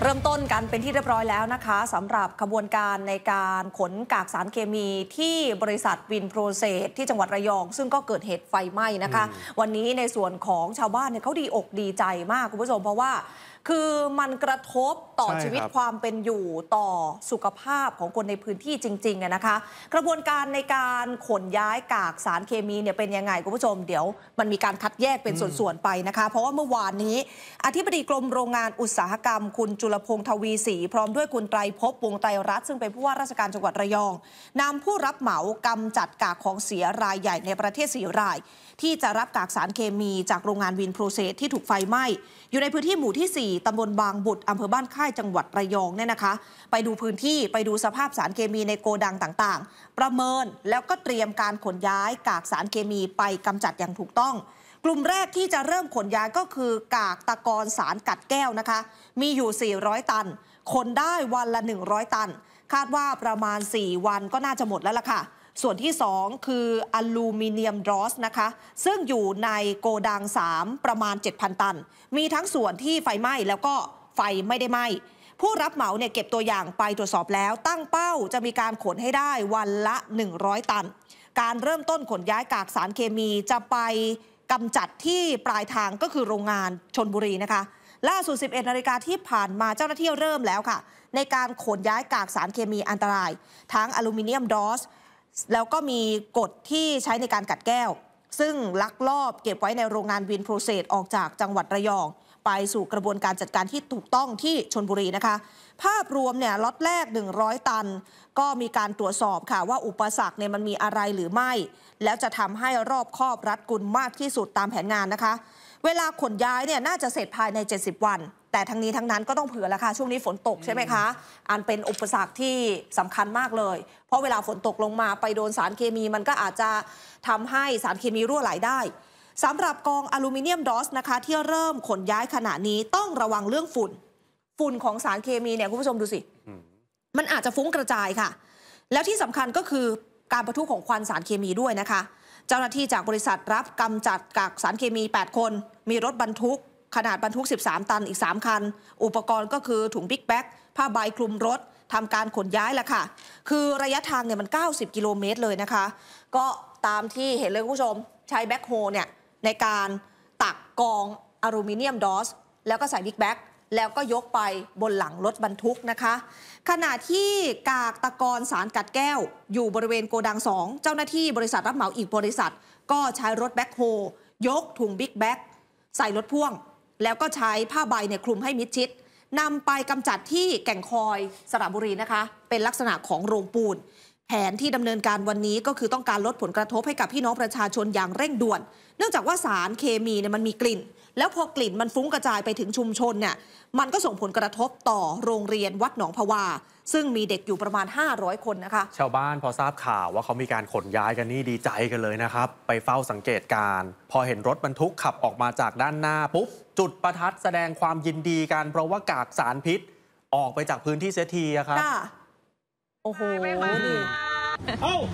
เริ่มต้นกันเป็นที่เรียบร้อยแล้วนะคะสำหรับขบวนการในการขนกากสารเคมีที่บริษัทวินโปรเซสที่จังหวัดระยองซึ่งก็เกิดเหตุไฟไหม้นะคะวันนี้ในส่วนของชาวบ้านเนี่ยเขาดีอกดีใจมากคุณผู้ชมเพราะว่าคือมันกระทบต่อชีวิตความเป็นอยู่ต่อสุขภาพของคนในพื้นที่จริงๆนะคะกระบวนการในการขนย้ายกากสารเคมีเนี่ยเป็นยังไงคุณผู้ชมเดี๋ยวมันมีการคัดแยกเป็นส่วนๆไปนะคะเพราะว่าเมื่อวานนี้อธิบดีกรมโรงงานอุตสาหกรรมคุณจุลพงษ์ทวีศรีพร้อมด้วยคุณไตรภพวงศ์ไตรรัตน์ซึ่งเป็นผู้ว่าราชการจังหวัดระยองนำผู้รับเหมากำจัดกากของเสียรายใหญ่ในประเทศ4 รายที่จะรับกากสารเคมีจากโรงงานวินโปรเซสที่ถูกไฟไหม้อยู่ในพื้นที่หมู่ที่4ตำบลบางบุตรอำเภอบ้านค่ายจังหวัดระยองเนี่ยนะคะไปดูพื้นที่ไปดูสภาพสารเคมีในโกดังต่างๆประเมินแล้วก็เตรียมการขนย้ายกากสารเคมีไปกำจัดอย่างถูกต้องกลุ่มแรกที่จะเริ่มขนย้ายก็คือกากตะกอนสารกัดแก้วนะคะมีอยู่400 ตันขนได้วันละ100 ตันคาดว่าประมาณ4 วันก็น่าจะหมดแล้วล่ะค่ะส่วนที่2คืออลูมิเนียมดรอสนะคะซึ่งอยู่ในโกดัง3ประมาณ 7,000 ตันมีทั้งส่วนที่ไฟไหม้แล้วก็ไฟไม่ได้ไหม้ผู้รับเหมาเนี่ยเก็บตัวอย่างไปตรวจสอบแล้วตั้งเป้าจะมีการขนให้ได้วันละ100 ตันการเริ่มต้นขนย้ายกากสารเคมีจะไปกำจัดที่ปลายทางก็คือโรงงานชลบุรีนะคะล่าสุด 11 นาฬิกาที่ผ่านมาเจ้าหน้าที่เริ่มแล้วค่ะในการขนย้ายกากสารเคมีอันตรายทั้งอลูมิเนียมดรอสแล้วก็มีกฎที่ใช้ในการกัดแก้วซึ่งลักลอบเก็บไว้ในโรงงานวินโปรเซสออกจากจังหวัดระยองไปสู่กระบวนการจัดการที่ถูกต้องที่ชลบุรีนะคะภาพรวมเนี่ยล็อตแรก100 ตันก็มีการตรวจสอบค่ะว่าอุปสรรคเนี่ยมันมีอะไรหรือไม่แล้วจะทำให้รอบคอบรัดกุมมากที่สุดตามแผนงานนะคะเวลาขนย้ายเนี่ยน่าจะเสร็จภายใน70 วันแต่ทั้งนี้ทั้งนั้นก็ต้องเผื่อแล้วค่ะช่วงนี้ฝนตกใช่ไหมคะอันเป็นอุปสรรคที่สำคัญมากเลยเพราะเวลาฝนตกลงมาไปโดนสารเคมีมันก็อาจจะทำให้สารเคมีรั่วไหลได้สำหรับกองอลูมิเนียมดรอสนะคะที่เริ่มขนย้ายขณะนี้ต้องระวังเรื่องฝุ่นของสารเคมีเนี่ยคุณผู้ชมดูสิมันอาจจะฟุ้งกระจายค่ะแล้วที่สำคัญก็คือการปะทุของควันสารเคมีด้วยนะคะเจ้าหน้าที่จากบริษัทรับกำจัดกากสารเคมี8 คนมีรถบรรทุกขนาดบรรทุก13 ตันอีก3 คันอุปกรณ์ก็คือถุงบิ๊กแบ็คผ้าใบคลุมรถทำการขนย้ายแหละค่ะคือระยะทางเนี่ยมัน90 กิโลเมตรเลยนะคะก็ตามที่เห็นเลยคุณผู้ชมใช้แบ็คโฮเนี่ยในการตักกองอลูมิเนียมดอสแล้วก็ใส่บิ๊กแบ็คแล้วก็ยกไปบนหลังรถบรรทุกนะคะขณะที่กากตะกอนสารกัดแก้วอยู่บริเวณโกดัง2เจ้าหน้าที่บริษัทรับเหมาอีกบริษัทก็ใช้รถแบ็คโฮยกถุงบิ๊กแบ็คใส่รถพ่วงแล้วก็ใช้ผ้าใบเนี่ยคลุมให้มิดชิดนำไปกำจัดที่แก่งคอยสระบุรีนะคะเป็นลักษณะของโรงปูนแผนที่ดำเนินการวันนี้ก็คือต้องการลดผลกระทบให้กับพี่น้องประชาชนอย่างเร่งด่วนเนื่องจากว่าสารเคมีเนี่ยมันมีกลิ่นแล้วพอกลิ่นมันฟุ้งกระจายไปถึงชุมชนเนี่ยมันก็ส่งผลกระทบต่อโรงเรียนวัดหนองพวาซึ่งมีเด็กอยู่ประมาณ500 คนนะคะชาวบ้านพอทราบข่าวว่าเขามีการขนย้ายกันนี่ดีใจกันเลยนะครับไปเฝ้าสังเกตการพอเห็นรถบรรทุกขับออกมาจากด้านหน้าปุ๊บจุดประทัดแสดงความยินดีกันเพราะว่ากากสารพิษออกไปจากพื้นที่เสียทีครับโอ้โหนี่เอ้า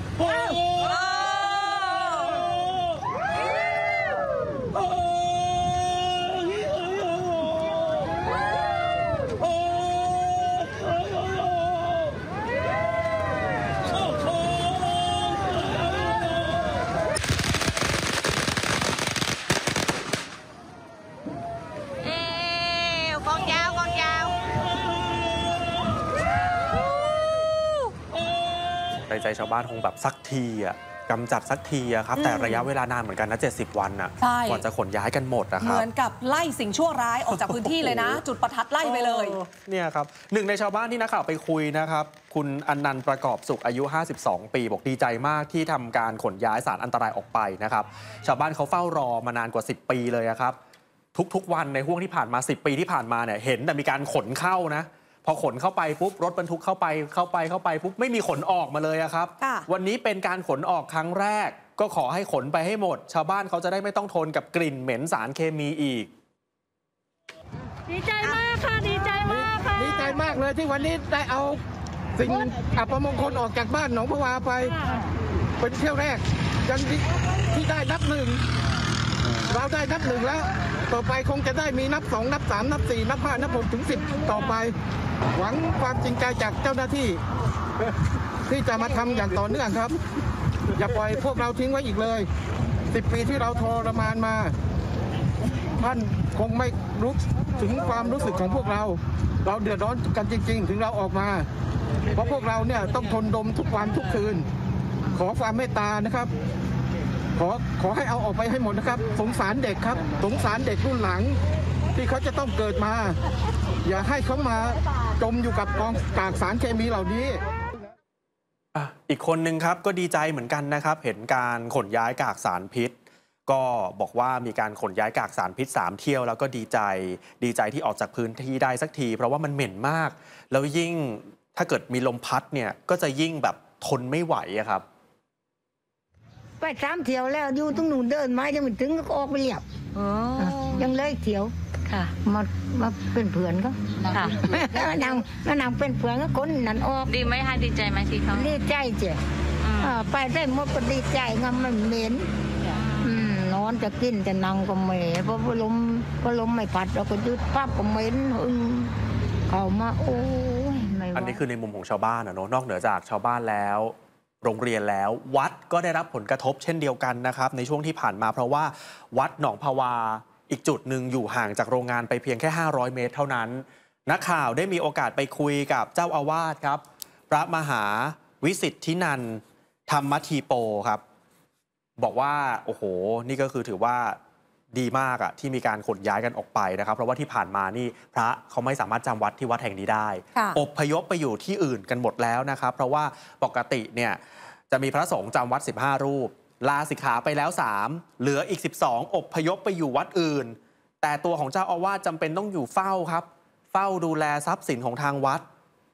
ใจชาวบ้านคงแบบสักทีอ่ะกำจัดสักทีอะครับแต่ระยะเวลานานเหมือนกันนะ70 วันอ่ะกว่าจะขนย้ายกันหมดนะครับเหมือนกับไล่สิ่งชั่วร้ายออกจากพื้นที่เลยนะจุดประทัดไล่ไปเลยเนี่ยครับหนึ่งในชาวบ้านที่นักข่าวไปคุยนะครับคุณอนันต์ประกอบสุขอายุ52 ปีบอกดีใจมากที่ทำการขนย้ายสารอันตรายออกไปนะครับชาวบ้านเขาเฝ้ารอมานานกว่า10 ปีเลยครับทุกวันในห่วงที่ผ่านมา10 ปีที่ผ่านมาเนี่ยเห็นแต่มีการขนเข้านะพอขนเข้าไปปุ๊บรถบรรทุกเข้าไปปุ๊บไม่มีขนออกมาเลยครับวันนี้เป็นการขนออกครั้งแรกก็ขอให้ขนไปให้หมดชาวบ้านเขาจะได้ไม่ต้องทนกับกลิ่นเหม็นสารเคมีอีกดีใจมากค่ะดีใจมากค่ะดีใจมากเลยที่วันนี้ได้เอาสิ่งอัปมงคลออกจากบ้านหนองพวาไปเป็นเที่ยวแรกยังที่ได้นับหนึ่งเราได้นับ 1แล้วต่อไปคงจะได้มีนับ 2 นับ 3 นับ 4 นับ 5 นับ 6 ถึง 10 ต่อไป หวังความจริงใจจากเจ้าหน้าที่ ที่จะมาทำอย่างต่อเนื่องครับ อย่าปล่อยพวกเราทิ้งไว้อีกเลย10 ปีที่เราทรมานมาท่านคงไม่รู้ถึงความรู้สึกของพวกเราเดือดร้อนกันจริงๆถึงเราออกมาเพราะพวกเราเนี่ยต้องทนดมทุกวันทุกคืนขอความเมตตานะครับขอให้เอาออกไปให้หมดนะครับสงสารเด็กครับสงสารเด็กรุ่นหลังที่เขาจะต้องเกิดมาอย่าให้เขามาจมอยู่กับกองกากสารเคมีเหล่านี้อีกคนนึงครับก็ดีใจเหมือนกันนะครับเห็นการขนย้ายกากสารพิษก็บอกว่ามีการขนย้ายกากสารพิษ3เที่ยวแล้วก็ดีใจที่ออกจากพื้นที่ได้สักทีเพราะว่ามันเหม็นมากแล้วยิ่งถ้าเกิดมีลมพัดเนี่ยก็จะยิ่งแบบทนไม่ไหวอะครับไป3 เที่ยวแล้วอยู่ตรงนู้นเดินมายังไม่ถึงก็ออกไปเรียบยังเลยเที่ยวค่ะมาเป็นเพื่อนก็ค่ะนางเป็นเพื่อนก็คนนั้นออกดีไหมคะดีใจไหมที่เขาดีใจเจ้ไปได้หมดก็ดีใจงามมันเหม็นนอนจะกินแต่นางก็เหม็นเพราะลมไม่พัดเราก็ยุดปั๊บก็เหม็นเข้ามาโอ้ยไม่ไหวอันนี้คือในมุมของชาวบ้านนะเนอะนอกเหนือจากชาวบ้านแล้วโรงเรียนแล้ววัดก็ได้รับผลกระทบเช่นเดียวกันนะครับในช่วงที่ผ่านมาเพราะว่าวัดหนองภาวาอีกจุดหนึ่งอยู่ห่างจากโรงงานไปเพียงแค่500 เมตรเท่านั้นนักข่าวได้มีโอกาสไปคุยกับเจ้าอาวาสครับพระมหาวิสิทธินันท์ธรรมธีโปครับบอกว่าโอ้โหนี่ก็คือถือว่าดีมากอะที่มีการขนย้ายกันออกไปนะครับเพราะว่าที่ผ่านมานี่พระเขาไม่สามารถจำวัดที่วัดแห่งนี้ได้อพยพไปอยู่ที่อื่นกันหมดแล้วนะครับเพราะว่าปกติเนี่ยจะมีพระสงฆ์จำวัด15 รูปลาสิกขาไปแล้ว3เหลืออีก12อพยพไปอยู่วัดอื่นแต่ตัวของเจ้าอาวาสจำเป็นต้องอยู่เฝ้าครับเฝ้าดูแลทรัพย์สินของทางวัด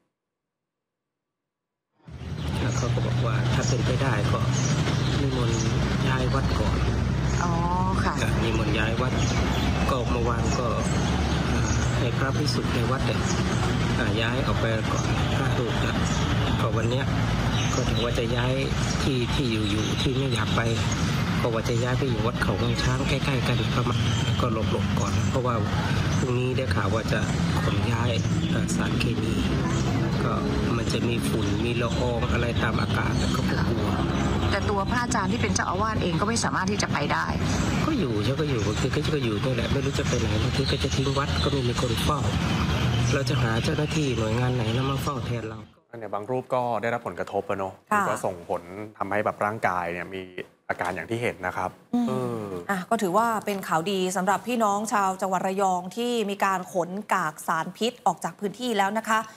เขาก็บอกว่าถ้าเป็นไปได้ก็นิมนต์ย้ายวัดก่อนอ๋อค่ะนิมนต์ย้ายวัดก็เมื่อวานก็ให้พระภิกษุในวัดเนี่ยย้ายออกไปก่อน5 รูปแล้วก็วันเนี้ยก็ถึงว่าจะย้ายที่อยู่ที่ไม่อยากไปก็ว่าจะย้ายไปอยู่วัดเขาวังช้างใกล้ๆกันประมาณก็หลบก่อนเพราะว่าพรุ่งนี้ได้ข่าวว่าจะขนย้ายสารเคมีก็มันจะมีฝุ่นมีละอองอะไรตามอากาศก็กลัวแต่ตัวพระอาจารย์ที่เป็นเจ้าอาวาสเองก็ไม่สามารถที่จะไปได้ก็อยู่บางทีก็อยู่นี่แหละไม่รู้จะไปไหนบางทีก็จะทิ้งวัดก็ไม่มีคนเฝ้าเราจะหาเจ้าหน้าที่หน่วยงานไหนแล้วมาเฝ้าแทนเราเนี่ยบางรูปก็ได้รับผลกระทบเนาะก็ส่งผลทำให้แบบร่างกายเนี่ยมีอาการอย่างที่เห็นนะครับก็ถือว่าเป็นข่าวดีสำหรับพี่น้องชาวจังหวัดระยองที่มีการขนกากสารพิษออกจากพื้นที่แล้วนะคะ